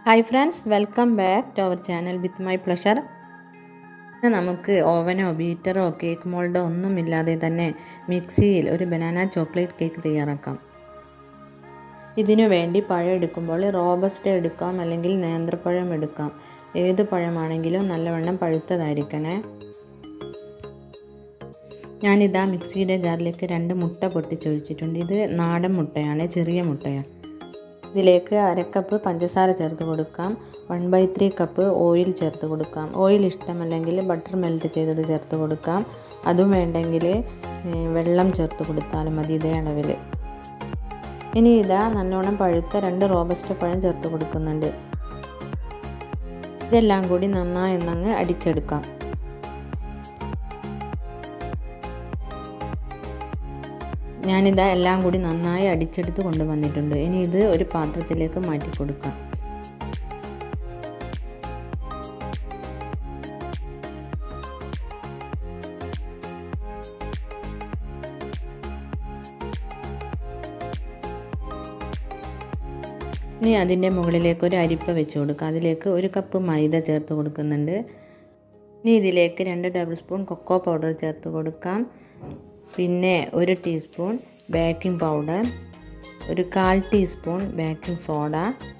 Hi friends, welcome back to our channel with my pleasure. നമുക്ക് ഓവനോ ബീറ്ററോ cake മോൾഡോ ഒന്നുമില്ലാതെ തന്നെ മിക്സിയിൽ ഒരു ബനാന ചോക്ലേറ്റ് കേക്ക് തയ്യാറാക്കാം. ഇതിനു വേണ്ടി പഴം എടുക്കുമ്പോൾ റോബസ്റ്റ എടുക്കാം അല്ലെങ്കിൽ നേന്ത്രപ്പഴം എടുക്കാം. ഏത് പഴമാണെങ്കിലും നല്ലവണ്ണം പഴുത്തതായിരിക്കണേ. ഞാനിതാ മിക്സിയുടെ ജാറിലേക്ക് 2 മുട്ട പൊട്ടിച്ചൊഴിച്ചിട്ടുണ്ട്. ഇത് നാടൻ മുട്ടയാണ്, ചെറിയ മുട്ടയാണ്. ഇതിലേക്ക് 1/2 കപ്പ് പഞ്ചസാര ചേർത്ത് കൊടുക്കാം. 1/3 കപ്പ് ഓയിൽ ചേർത്ത് കൊടുക്കാം. ഓയിൽ ഇഷ്ടമല്ലെങ്കിൽ ബട്ടർ മെൽറ്റ് ചെയ്തത് ചേർത്ത് കൊടുക്കാം. അതും വേണ്ടെങ്കിൽ വെള്ളം ചേർത്ത് കൊടുത്താലും മതി ഇതേ അളവിൽ. ഇനി ഇതാ നല്ലോണം പഴുത്ത 2 റോബസ്റ്റ പഴം ചേർത്ത് കൊടുക്കുന്നുണ്ട്. ഇതെല്ലാം കൂടി നന്നായി ഒന്നങ്ങ് അടിച്ചെടുക്കാം. ഞാനിതാ എല്ലാം കൂടി നന്നായി അടിച്ചെടുത്ത് കൊണ്ടുവന്നിട്ടുണ്ട്. ഇനി ഇത് ഒരു പാത്രത്തിലേക്ക് മാറ്റി കൊടുക്കാം. ഇനി അതിൻ്റെ മുകളിലേക്ക് ഒരു അരിപ്പ വെച്ച് കൊടുക്കുക. അതിലേക്ക് 1 കപ്പ് മൈദ ചേർത്ത് കൊടുക്കുന്നുണ്ട്. ഇനി ഇതിലേക്ക് 2 ടേബിൾ സ്പൂൺ കൊക്കോ പൗഡർ ചേർത്ത് കൊടുക്കാം. പിന്നെ 1 teaspoon baking powder, 1/4 teaspoon baking soda,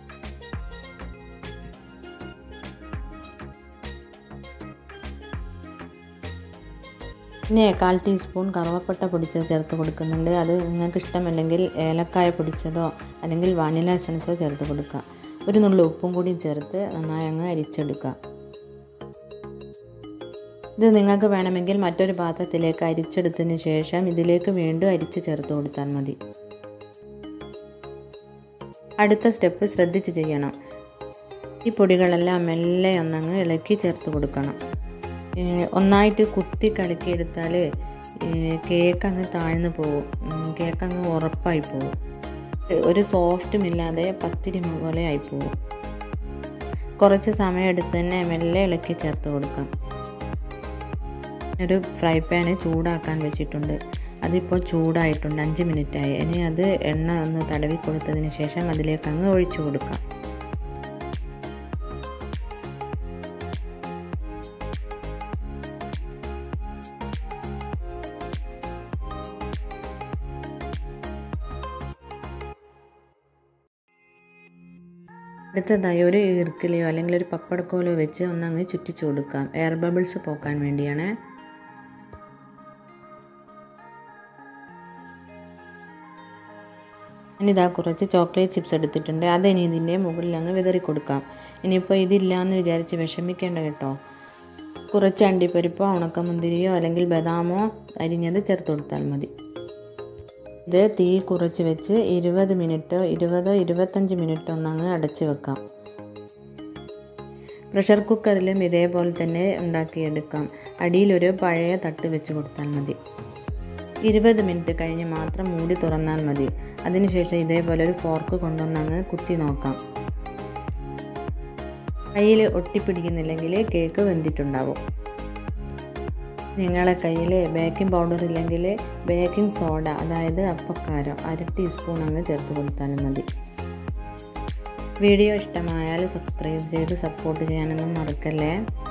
പിന്നെ 1/4 ടീസ്പൂൺ കറുവപ്പട്ട പൊടിച്ചത് ചേർത്ത് കൊടുക്കുന്നുണ്ട്. അത് നിങ്ങൾക്ക് ഇഷ്ടമല്ലെങ്കിൽ ഏലക്കായ പൊടിച്ചതോ അല്ലെങ്കിൽ വാനില എസൻസോ ചേർത്ത് കൊടുക്കുക. 1 നുള്ളു ഉപ്പും കൂടി ചേർത്ത് നന്നായി അങ്ങ് അരിച്ചെടുക്കുക. ഇത് നിങ്ങൾക്ക് വേണമെങ്കിൽ മറ്റൊരു പാത്രത്തിലേക്ക് അരിച്ചെടുത്തതിന് ശേഷം ഇതിലേക്ക് വീണ്ടും അരിച്ച് ചേർത്ത് കൊടുത്താൽ മതി. അടുത്ത സ്റ്റെപ്പ് ശ്രദ്ധിച്ച് ചെയ്യണം. ഈ പൊടികളെല്ലാം മെല്ലെ ഒന്നങ്ങ് ഇളക്കി ചേർത്ത് കൊടുക്കണം. ഒന്നായിട്ട് കുത്തി കലക്കിയെടുത്താൽ കേക്ക് അങ്ങ് താഴ്ന്നു പോകും, കേക്ക് അങ്ങ് ഉറപ്പായി പോകും. ഒരു സോഫ്റ്റും ഇല്ലാതെ പത്തിരി പോലെ ആയിപ്പോകും. കുറച്ച് സമയം എടുത്ത് തന്നെ മെല്ലെ ഇളക്കി ചേർത്ത് കൊടുക്കാം. ഒരു ഫ്രൈ പാന് ചൂടാക്കാൻ വെച്ചിട്ടുണ്ട്. അതിപ്പോൾ ചൂടായിട്ടുണ്ട്, 5 മിനിറ്റായി. ഇനി അത് എണ്ണ ഒന്ന് തടവി കൊടുത്തതിന് ശേഷം അതിലേക്ക് അങ്ങ് ഒഴിച്ചു കൊടുക്കാം. അടുത്തതായി ഒരു ഈർക്കിലയോ അല്ലെങ്കിൽ ഒരു പപ്പടക്കോലോ വെച്ച് ഒന്നങ്ങ് ചുറ്റിച്ചു കൊടുക്കാം. എയർ ബബിൾസ് പോക്കാൻ വേണ്ടിയാണ്. ഇനിയിതാ കുറച്ച് ചോക്ലേറ്റ് ചിപ്സ് എടുത്തിട്ടുണ്ട്. അതിനി ഇതിൻ്റെ മുകളിൽ അങ്ങ് വിതറി കൊടുക്കാം. ഇനിയിപ്പോൾ ഇതില്ലാന്ന് വിചാരിച്ച് വിഷമിക്കേണ്ട കേട്ടോ. കുറച്ച് അണ്ടിപ്പരിപ്പോ ഉണക്കമുന്തിരിയോ അല്ലെങ്കിൽ ബദാമോ അരിഞ്ഞത് ചേർത്ത് കൊടുത്താൽ മതി. ഇത് തീ കുറച്ച് വെച്ച് 20 മിനിറ്റോ 25 മിനിറ്റോ ഒന്നങ്ങ് അടച്ച് വെക്കാം. പ്രഷർ കുക്കറിലും ഇതേപോലെ തന്നെ ഉണ്ടാക്കിയെടുക്കാം. അടിയിലൊരു പഴയ തട്ട് വെച്ച് കൊടുത്താൽ മതി. 20 മിനിറ്റ് കഴിഞ്ഞ് മാത്രം മൂടി തുറന്നാൽ മതി. അതിനുശേഷം ഇതേപോലെ ഒരു ഫോർക്ക് കൊണ്ടൊന്നങ്ങ് കുത്തി നോക്കാം. കയ്യിൽ ഒട്ടിപ്പിടിക്കുന്നില്ലെങ്കിൽ കേക്ക് വെന്തിട്ടുണ്ടാവും. നിങ്ങളെ കയ്യിൽ ബേക്കിംഗ് പൗഡർ ഇല്ലെങ്കിൽ ബേക്കിംഗ് സോഡ, അതായത് അപ്പക്കാരം 1/2 ടീസ്പൂൺ അങ്ങ് ചേർത്ത് കൊടുത്താലും മതി. വീഡിയോ ഇഷ്ടമായാൽ സബ്സ്ക്രൈബ് ചെയ്ത് സപ്പോർട്ട് ചെയ്യാനൊന്നും മറക്കല്ലേ.